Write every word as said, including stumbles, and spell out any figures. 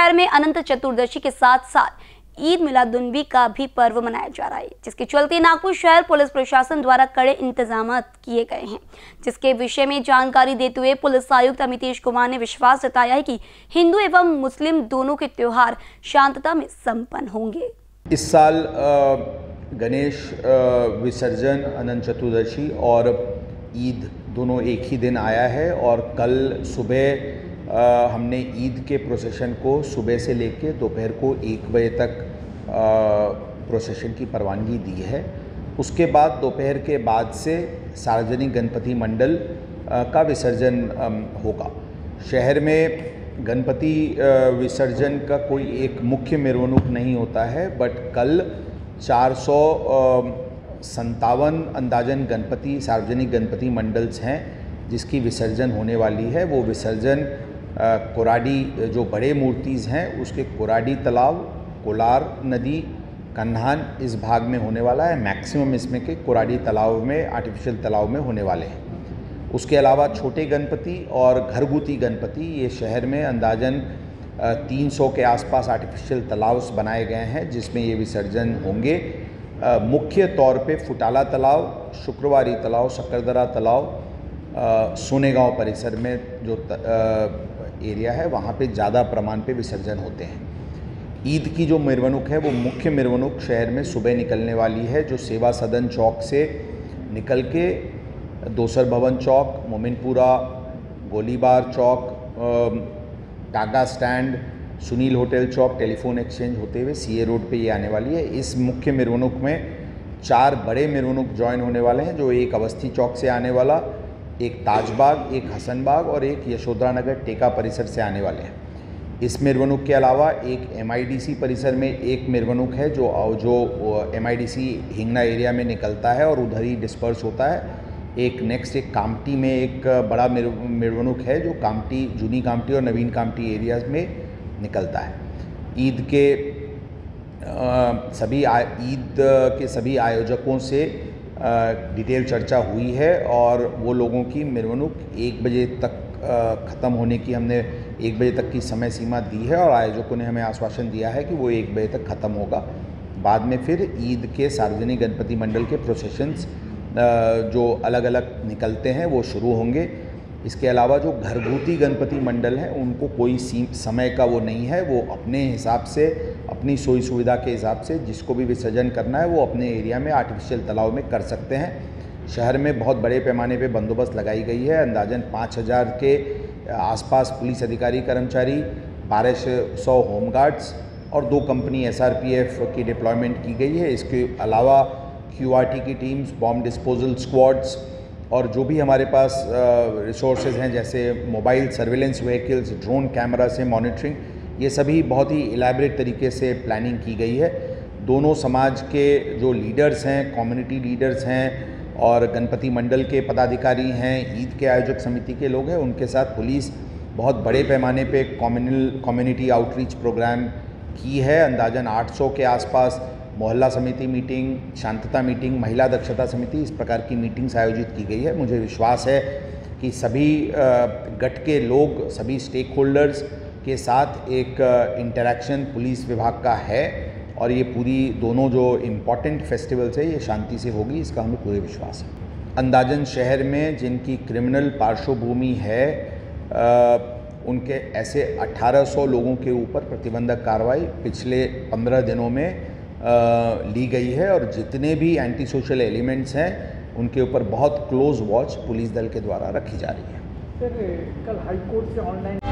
शहर में अनंत चतुर्दशी के साथ साथ ईद मिलादुन्नबी का भी पर्व मनाया जा रहा है, जिसके चलते नागपुर शहर पुलिस प्रशासन द्वारा कड़े इंतजाम किए गए हैं। जिसके विषय में जानकारी देते हुए पुलिस आयुक्त अमितेश कुमार ने विश्वास जताया है कि हिंदू एवं मुस्लिम दोनों के त्योहार शांतता में संपन्न होंगे। इस साल गणेश विसर्जन, अनंत चतुर्दशी और ईद दोनों एक ही दिन आया है और कल सुबह आ, हमने ईद के प्रोसेशन को सुबह से लेकर दोपहर को एक बजे तक प्रोसेशन की परवानगी दी है। उसके बाद दोपहर के बाद से सार्वजनिक गणपति मंडल आ, का विसर्जन आ, होगा। शहर में गणपति विसर्जन का कोई एक मुख्य मेरवनुक नहीं होता है, बट कल चार सौ संतावन अंदाजन गणपति सार्वजनिक गणपति मंडल्स हैं जिसकी विसर्जन होने वाली है। वो विसर्जन कोराडी जो बड़े मूर्तिज़ हैं उसके कोराडी तालाब, कोलार नदी, कन्हान इस भाग में होने वाला है। मैक्सिमम इसमें के कोराडी तालाब में, आर्टिफिशियल तालाब में होने वाले हैं। उसके अलावा छोटे गणपति और घरगुती गणपति ये शहर में अंदाजन तीन सौ के आसपास आर्टिफिशियल तालाब बनाए गए हैं जिसमें ये विसर्जन होंगे। मुख्य तौर पे फुटाला तालाब, शुक्रवारी तालाब, सकरदरा तालाब, सोनेगांव परिसर में जो एरिया है वहाँ पे ज़्यादा प्रमाण पे विसर्जन होते हैं। ईद की जो मिरवनुक है वो मुख्य मिरवनुक शहर में सुबह निकलने वाली है, जो सेवा सदन चौक से निकल के Dosar Bhavan Chowk, Mominpura, Golibar Chowk, Tata stand, Sunil hotel Chowk, telephone exchange होते हुए सीए रोड पे ये आने वाली है। इस मुख्य मिरवनुक में चार बड़े मिरवनुक ज्वाइन होने वाले हैं, जो एक अवस्थी चौक से आने वाला, एक ताजबाग, एक हसनबाग और एक यशोधरा नगर टेका परिसर से आने वाले हैं। इस मिरवनुक के अलावा एक एमआईडीसी परिसर में एक मिरवनुक है जो जो एमआईडीसी हिंगना एरिया में निकलता है और उधर ही डिस्पर्स होता है। एक नेक्स्ट एक कामटी में एक बड़ा मिरवनुक है जो कामटी, जूनी कामटी और नवीन कामटी एरियाज में निकलता है। ईद के आ, सभी ईद के सभी आयोजकों से डिटेल चर्चा हुई है और वो लोगों की मिरवनुक एक बजे तक ख़त्म होने की हमने एक बजे तक की समय सीमा दी है और आयोजकों ने हमें आश्वासन दिया है कि वो एक बजे तक ख़त्म होगा। बाद में फिर ईद के सार्वजनिक गणपति मंडल के प्रोसेशंस जो अलग अलग निकलते हैं वो शुरू होंगे। इसके अलावा जो घरगुती गणपति मंडल हैं उनको कोई समय का वो नहीं है, वो अपने हिसाब से, अपनी सोई सुविधा के हिसाब से जिसको भी विसर्जन करना है वो अपने एरिया में आर्टिफिशियल तालाब में कर सकते हैं। शहर में बहुत बड़े पैमाने पे बंदोबस्त लगाई गई है। अंदाजन पाँच हज़ार के आसपास पुलिस अधिकारी कर्मचारी, बारह सौ होमगार्ड्स और दो कंपनी एसआरपीएफ की डिप्लॉयमेंट की गई है। इसके अलावा क्यूआरटी की टीम्स, बॉम्ब डिस्पोजल स्क्वाड्स और जो भी हमारे पास रिसोर्सेज हैं जैसे mobile surveillance vehicles, drone camera से मॉनिटरिंग, ये सभी बहुत ही इलेबरेट तरीके से प्लानिंग की गई है। दोनों समाज के जो लीडर्स हैं, कम्युनिटी लीडर्स हैं और गणपति मंडल के पदाधिकारी हैं, ईद के आयोजक समिति के लोग हैं, उनके साथ पुलिस बहुत बड़े पैमाने पे कम्युनल कम्युनिटी आउटरीच प्रोग्राम की है। अंदाजन आठ सौ के आसपास मोहल्ला समिति मीटिंग, शांतता मीटिंग, महिला दक्षता समिति, इस प्रकार की मीटिंग्स आयोजित की गई है। मुझे विश्वास है कि सभी गट के लोग, सभी स्टेक होल्डर्स के साथ एक इंटरैक्शन पुलिस विभाग का है और ये पूरी दोनों जो इम्पॉर्टेंट फेस्टिवल्स है ये शांति से होगी, इसका हमें पूरे विश्वास है। अंदाजन शहर में जिनकी क्रिमिनल पार्श्वभूमि है आ, उनके ऐसे अठारह सौ लोगों के ऊपर प्रतिबंधक कार्रवाई पिछले पंद्रह दिनों में आ, ली गई है और जितने भी एंटी सोशल एलिमेंट्स हैं उनके ऊपर बहुत क्लोज वॉच पुलिस दल के द्वारा रखी जा रही है। सर, कल हाई कोर्ट से ऑनलाइन